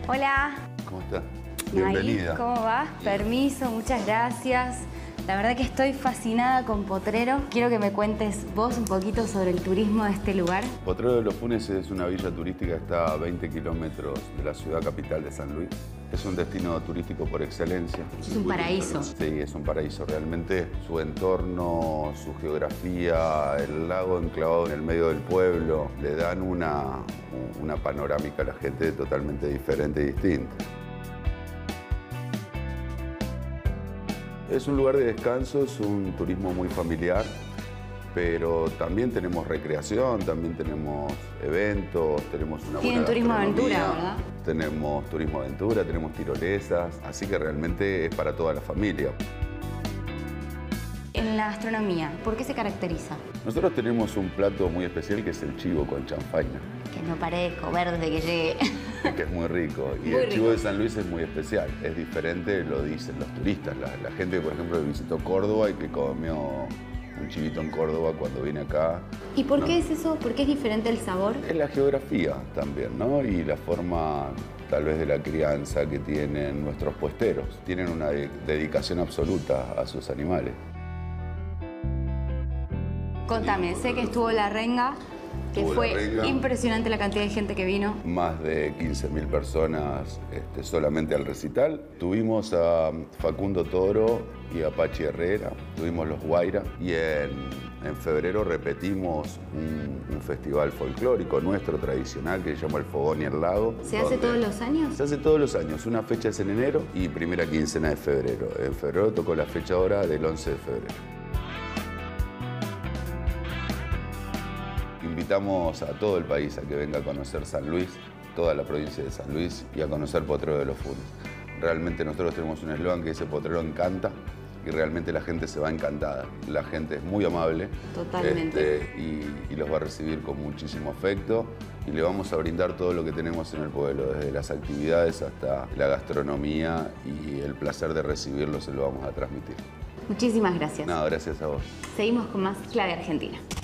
Hola. ¿Cómo está? Nair, Bienvenida. ¿cómo va? Permiso, muchas gracias. La verdad que estoy fascinada con Potrero. Quiero que me cuentes vos un poquito sobre el turismo de este lugar. Potrero de los Funes es una villa turística que está a 20 kilómetros de la ciudad capital de San Luis. Es un destino turístico por excelencia. Es un paraíso. Sí, es un paraíso. Realmente su entorno, su geografía, el lago enclavado en el medio del pueblo, le dan una panorámica a la gente totalmente diferente y distinta. Es un lugar de descanso, es un turismo muy familiar, pero también tenemos recreación, también tenemos eventos, tenemos una buena Tienen turismo gastronomía, aventura, ¿verdad? Tenemos turismo aventura, tenemos tirolesas, así que realmente es para toda la familia. En la gastronomía, ¿por qué se caracteriza? Nosotros tenemos un plato muy especial que es el chivo con chanfaina, Que no paré de comer desde que llegué. que es muy rico. Y Muy el chivo rico. de San Luis es muy especial, es diferente, lo dicen los turistas. La gente, por ejemplo, que visitó Córdoba y que comió un chivito en Córdoba cuando viene acá. ¿Y por No. qué es eso? ¿Por qué es diferente el sabor? Es la geografía también, ¿no? Y la forma, tal vez, de la crianza que tienen nuestros puesteros. Tienen una dedicación absoluta a sus animales. Contame, sé que estuvo la renga, que Estuvo fue la renga. impresionante la cantidad de gente que vino. Más de 15.000 personas solamente al recital. Tuvimos a Facundo Toro y a Pachi Herrera, tuvimos los Guaira y en febrero repetimos un festival folclórico nuestro tradicional que se llama el Fogón y el Lago. ¿Se hace donde- todos los años? Se hace todos los años. Una fecha es en enero y primera quincena de febrero. En febrero tocó la fecha ahora del 11 de febrero. Invitamos a todo el país a que venga a conocer San Luis, toda la provincia de San Luis y a conocer Potrero de los Funes. Realmente nosotros tenemos un eslogan que dice Potrero encanta y realmente la gente se va encantada. La gente es muy amable. Totalmente. Y los va a recibir con muchísimo afecto y le vamos a brindar todo lo que tenemos en el pueblo, desde las actividades hasta la gastronomía, y el placer de recibirlos se lo vamos a transmitir. Muchísimas gracias. Nada, gracias a vos. Seguimos con más Clave Argentina.